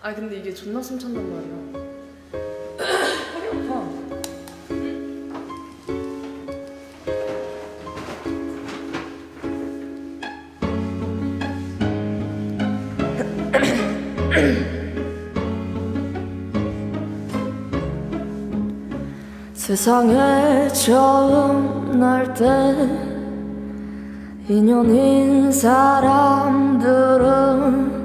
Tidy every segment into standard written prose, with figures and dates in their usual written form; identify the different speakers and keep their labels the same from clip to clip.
Speaker 1: 아 근데 이게 존나 숨찬단 말이야. 허리 아파.
Speaker 2: 세상에 처음 날 때 인연인 사람들은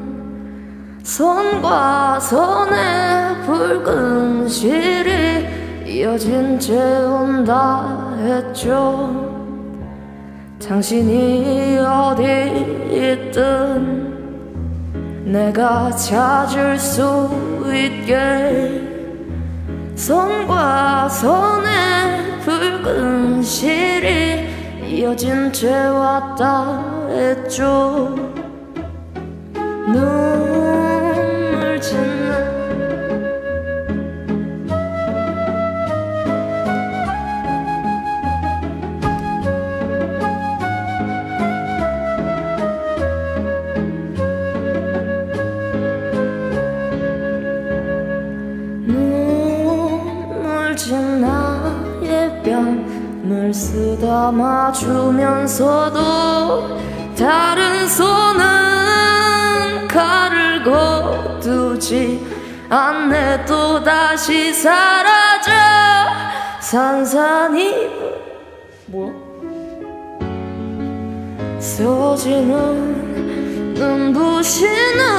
Speaker 2: 선과 선의 붉은 실이 이어진 채 온다 했죠. 당신이 어디 있든 내가 찾을 수 있게 선과 선의 붉은 실이 이어진 채 왔다 했죠. 눈물 짓는 나의 뺨을 쓰다마 주면서도 다른 손은 칼을 거두지 않네. 또 다시 사라져 산산이
Speaker 1: 뭐야?
Speaker 2: 서지는 눈부신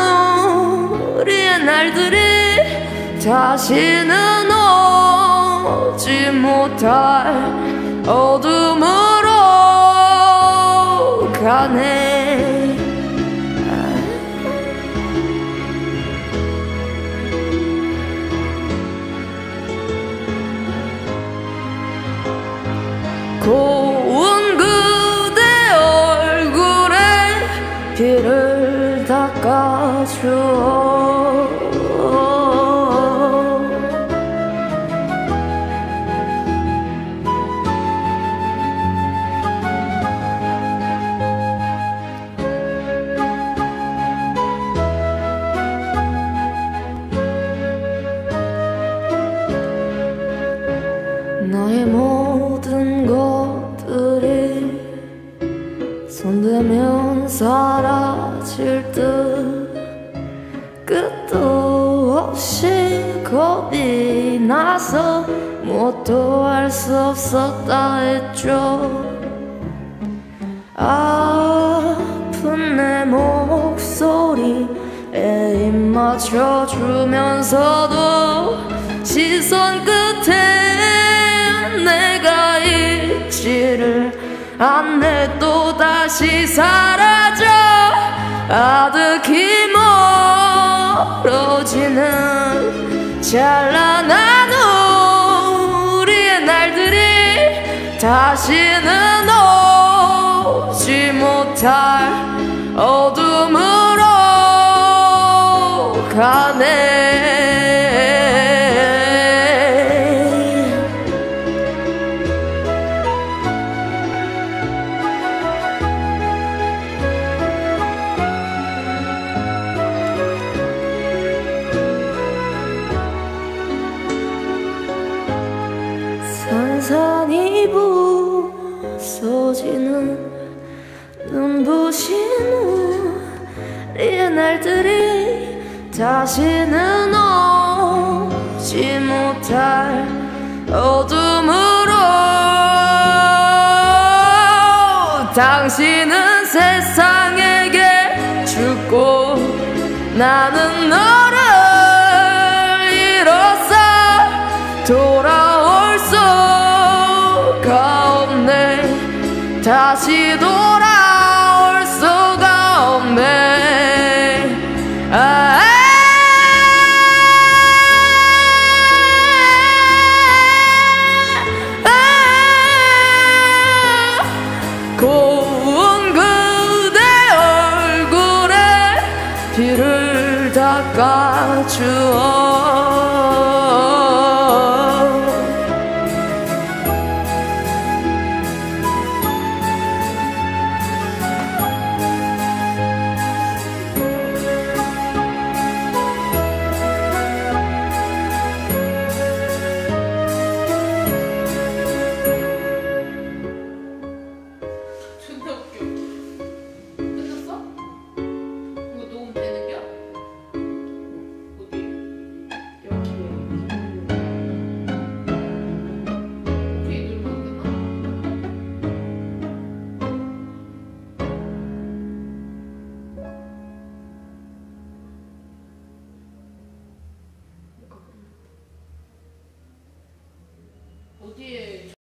Speaker 2: 우리의 날들이 다시는 오지 못할 어둠으로 가네. 고운 그대 얼굴에 피를 닦아주어 나의 모든 것들이 손대면 사라질 듯 끝도 없이 겁이 나서 무엇도 할 수 없었다 했죠. 아픈 내 목소리에 입 맞춰주면서도 시선 끝에 내가 있지를 않네. 또 다시 사라져 아득히 멀어지는 찬란한 우리의 날들이 다시는 오지 못할 어둠으로 가네. 산산이 부서지는 눈부신 우리의 날들이 다시는 오지 못할 어둠으로 당신은 세상에게 죽고 나는 너를 잃었어. 돌아올 수가 없네. 다시 돌아올 수가 없네. 고운 그대 얼굴에 피를 닦아주어